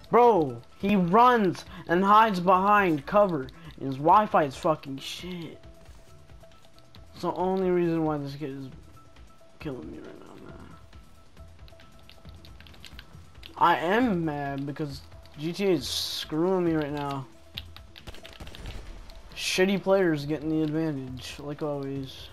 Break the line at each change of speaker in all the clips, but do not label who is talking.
Bro, he runs and hides behind cover. And his Wi-Fi is fucking shit. It's the only reason why this kid is killing me right now, man. I am mad because GTA is screwing me right now. Shitty players getting the advantage, like always.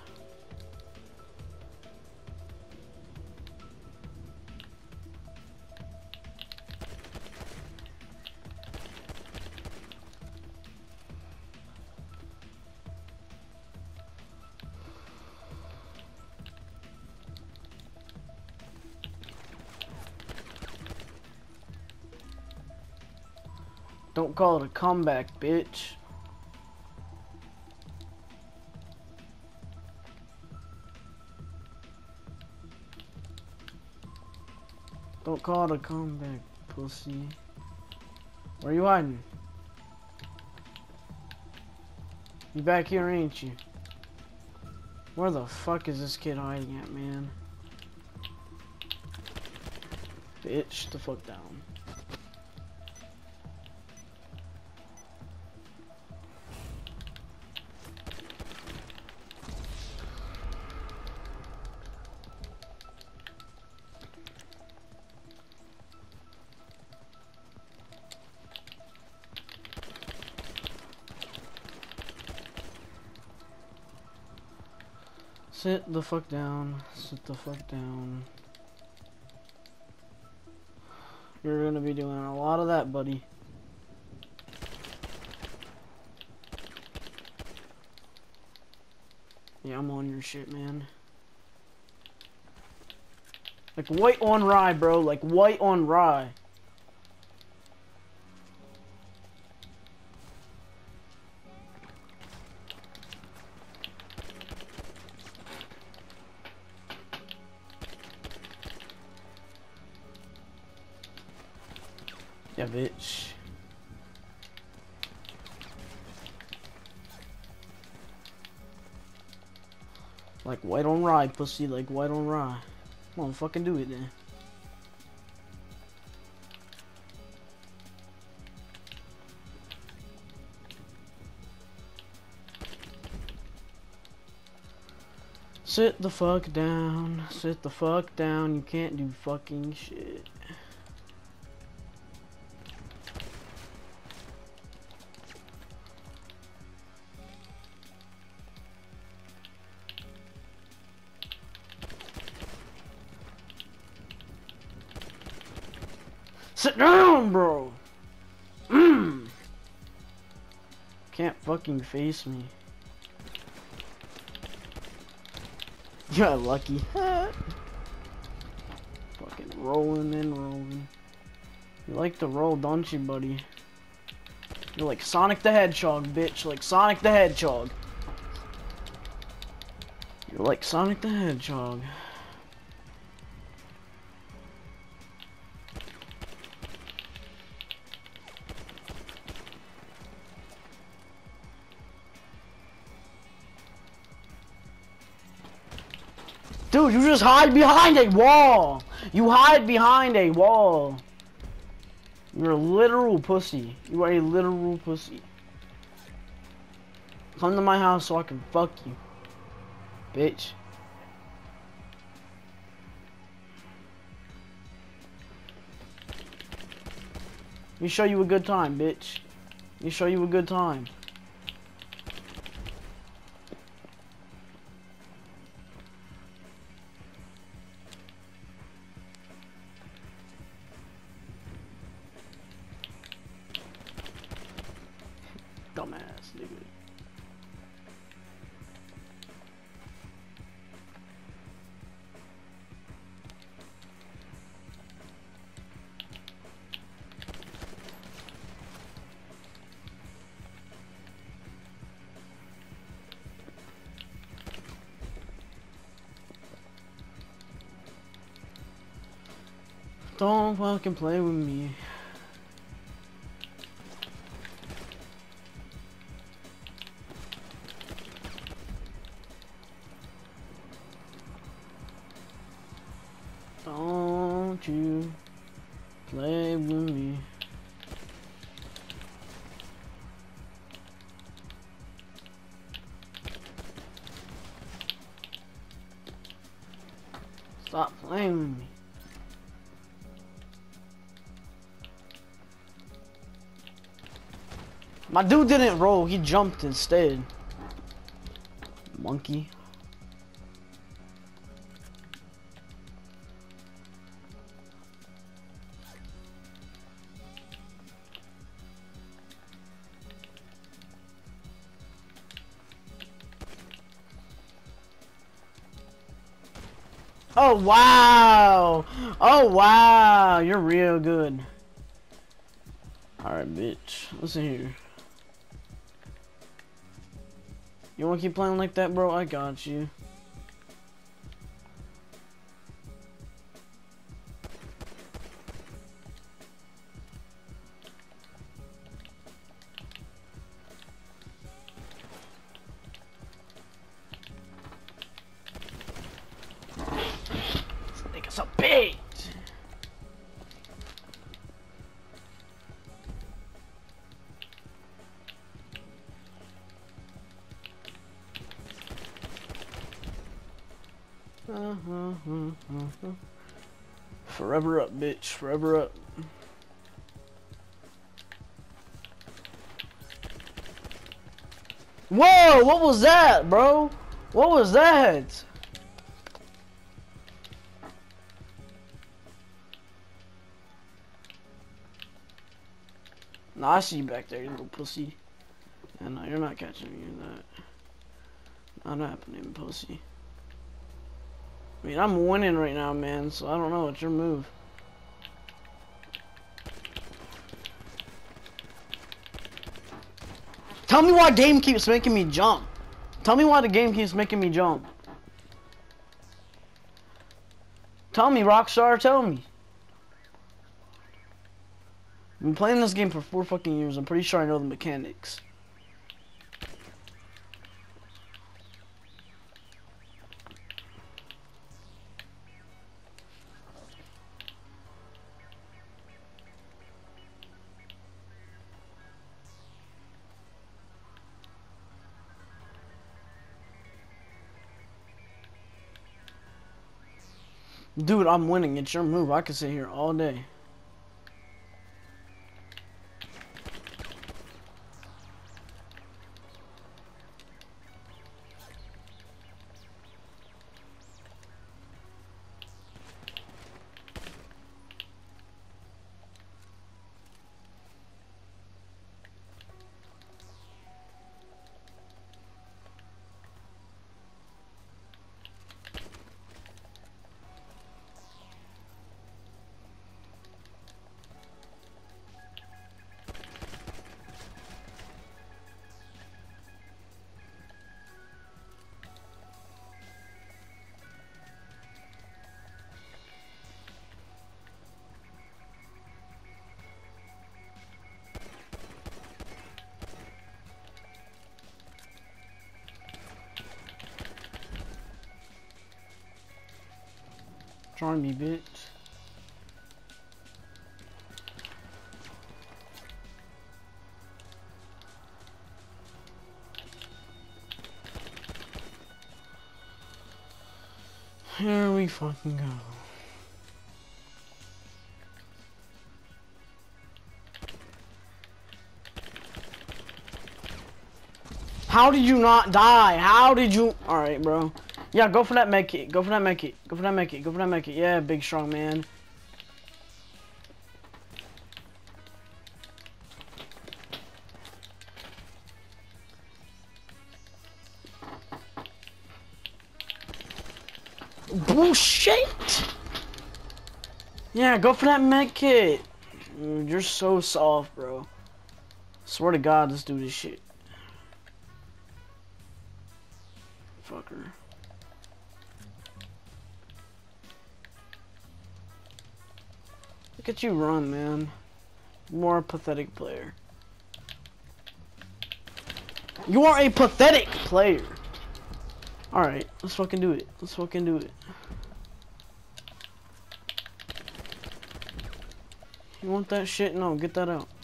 Don't call it a comeback, bitch. Don't call it a comeback, pussy. Where you hiding? You back here, ain't you? Where the fuck is this kid hiding at, man? Bitch, the fuck down. Sit the fuck down. Sit the fuck down. You're gonna be doing a lot of that, buddy. Yeah, I'm on your shit, man. Like white on rye, bro. Like white on rye. Yeah, bitch. Like white on rye, pussy. Like white on rye. Come on, fucking do it then. Sit the fuck down. Sit the fuck down. You can't do fucking shit. Sit down, bro. Can't fucking face me. You're lucky. Fucking rolling and rolling. You like to roll, don't you, buddy? You're like Sonic the Hedgehog, bitch. Like Sonic the Hedgehog. You're like Sonic the Hedgehog. Dude, you just hide behind a wall. You hide behind a wall. You're a literal pussy. You are a literal pussy. Come to my house so I can fuck you, bitch. Let me show you a good time, bitch. Let me show you a good time. Dumbass nigga. Don't fucking play with me. Don't you play with me. Stop playing with me. My dude didn't roll, he jumped instead. Monkey. Oh wow! Oh wow! You're real good. Alright, bitch. Listen here. You wanna keep playing like that, bro? I got you. This nigga's a bitch! Forever up, bitch. Forever up. Whoa! What was that, bro? What was that? Nah, I see you back there, you little pussy. Yeah, no, you're not catching me in that. Not happening, pussy. I mean, I'm winning right now, man, so I don't know. It's your move. Tell me why game keeps making me jump. Tell me why the game keeps making me jump. Tell me, Rockstar, tell me. I've been playing this game for 4 fucking years. I'm pretty sure I know the mechanics. Dude, I'm winning. It's your move. I could sit here all day. Try me, bitch. Here we fucking go. How did you not die? How did you? Alright, bro. Yeah, go for that med kit. Go for that med kit. Go for that med kit. Go for that med kit. Yeah, big strong man. Bullshit! Yeah, go for that med kit. Dude, you're so soft, bro. Swear to God, let's do this shit. Fucker. Look at you run, man. More pathetic player. You are a pathetic player. Alright, let's fucking do it. Let's fucking do it. You want that shit? No, get that out.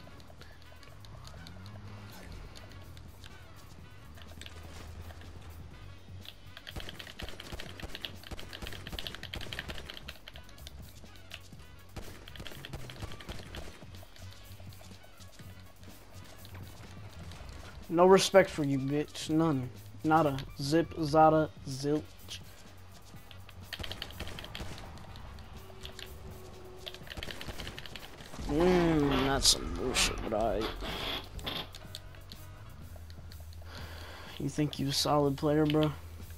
No respect for you, bitch. None. Nada. Zip, zada, zilch. That's some bullshit, but You think you a solid player, bro?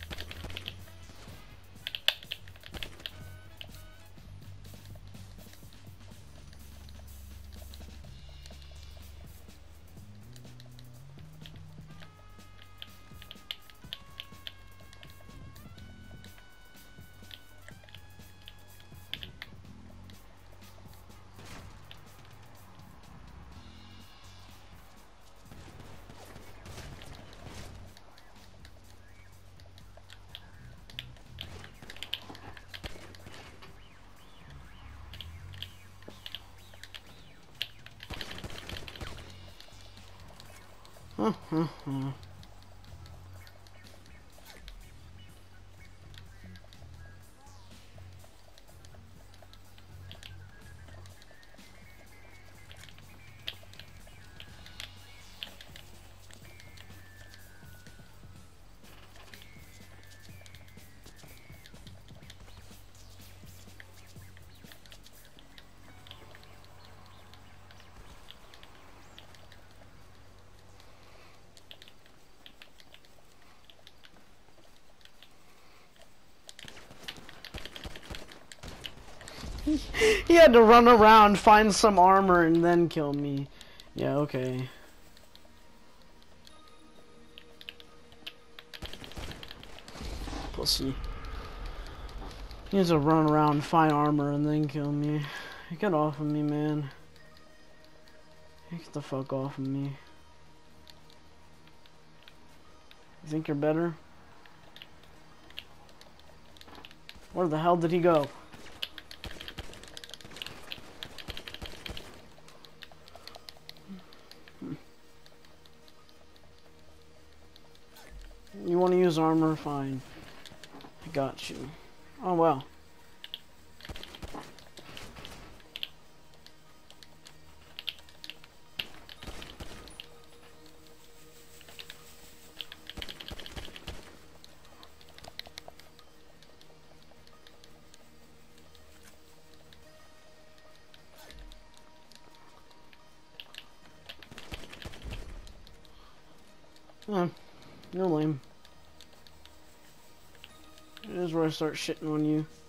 He had to run around, find some armor, and then kill me. Yeah, okay. Pussy. He has to run around, find armor, and then kill me. Get off of me, man. Get the fuck off of me. You think you're better? Where the hell did he go? You want to use armor? Fine. I got you. Oh, well. You're lame. It is where I start shitting on you.